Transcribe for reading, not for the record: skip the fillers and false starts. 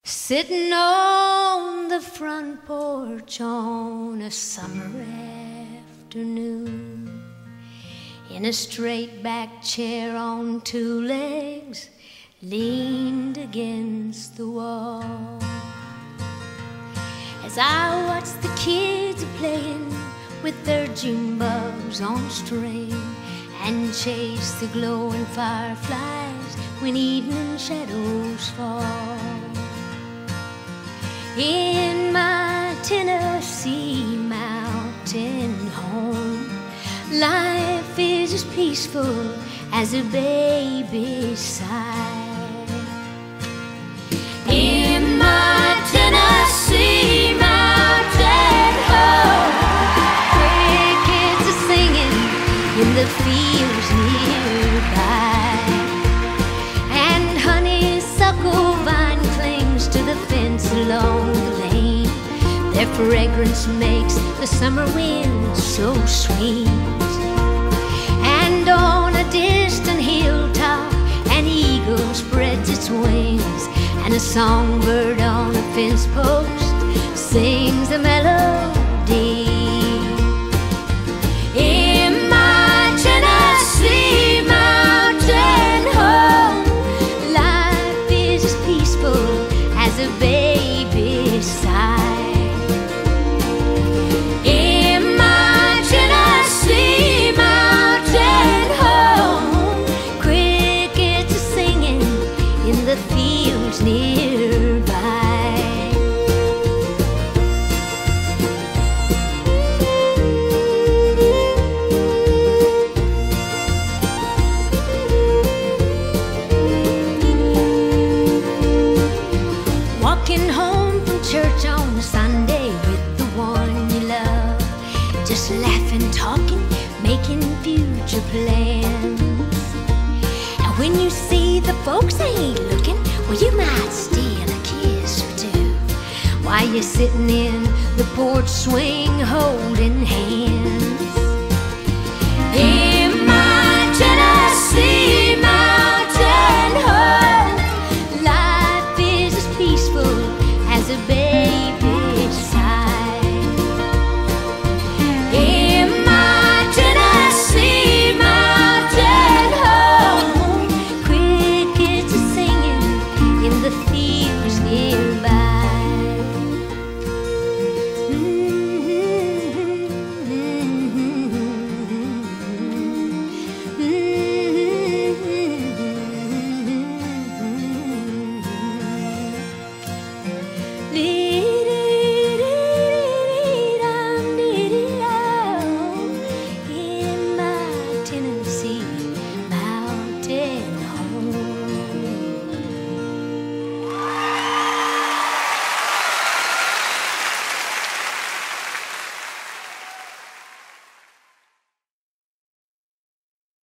Sitting on the front porch on a summer afternoon, in a straight back chair on two legs, leaned against the wall. As I watched the kids playing with their June bugs on string, and chase the glowing fireflies when evening shadows fall. In my Tennessee mountain home, life is as peaceful as a baby's sigh. In my Tennessee mountain home, crickets are singing in the fields nearby, and honeysuckle vine clings to the fence along the lane. Their fragrance makes the summer wind so sweet. And on a distant hilltop, an eagle spreads its wings, and a songbird on a fence post sings a melody. In my Tennessee mountain home, life is as peaceful as a baby's sigh. In my Tennessee mountain home, crickets are singing in the fields nearby. Walking home from church on Sunday with the one you love, just laughing, talking, making future plans. And when you see the folks ain't looking, well, you might steal a kiss or two while you're sitting in the porch swing holding hands. In my Tennessee mountain home, life is as peaceful as a baby's sigh. In my Tennessee mountain home, crickets are singing in the fields nearby.